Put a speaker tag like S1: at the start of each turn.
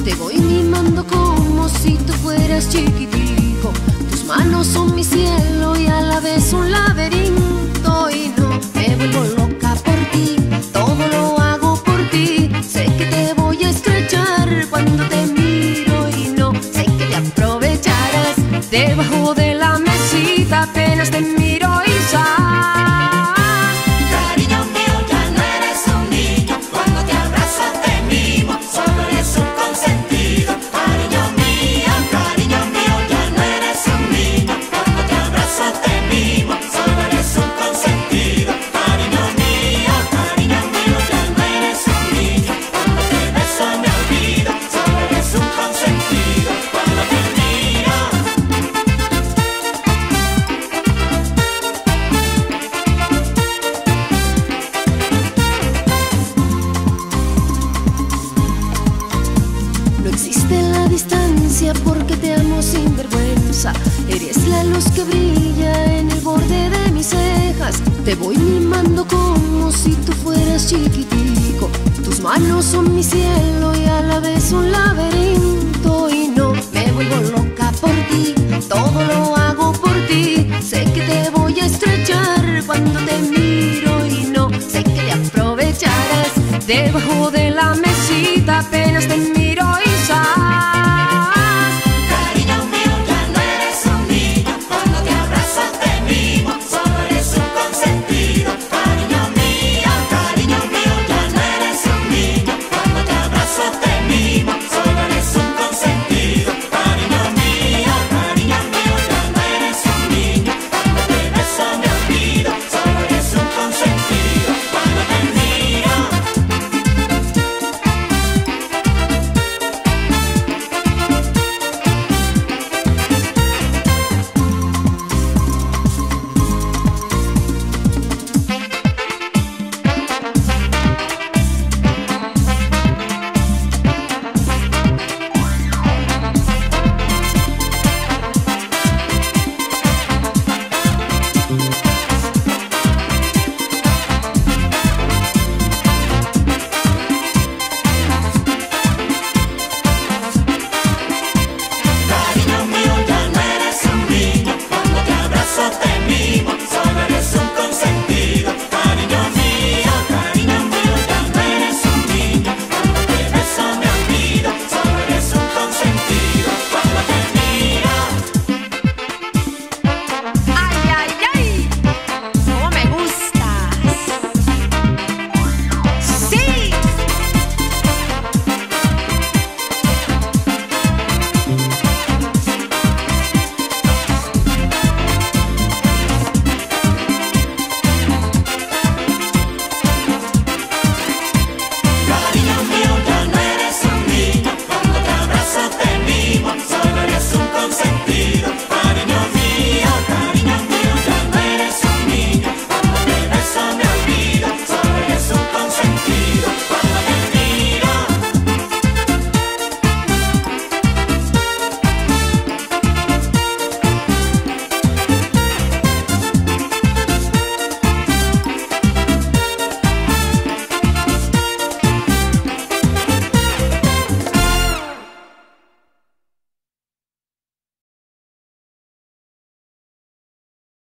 S1: Te voy mimando como si tú fueras chiquitico. Tus manos son mi cielo y a la vez un laberinto. Y no me vuelvo loca por ti, todo lo hago por ti. Sé que te voy a estrechar cuando te miro y no sé que te aprovecharás. Debajo de la mesita apenas te miro y sal.
S2: Cariño mío, ya no eres un niño. Cuando te abrazo te mimo, solo eres un consentido. Cariño mío, ya no eres un niño. Cuando te abrazo te mimo, solo eres un consentido. Cariño mío, ya no eres un niño. Cuando te beso me olvido, solo eres un consentido. Cuando te miro.
S1: No existe la distancia porque te amo sin vergüenza. Eres la luz que brilla en el borde de mis cejas. Te voy mimando como si tú fueras chiquitico. Tus manos son mi cielo y a la vez un laberinto.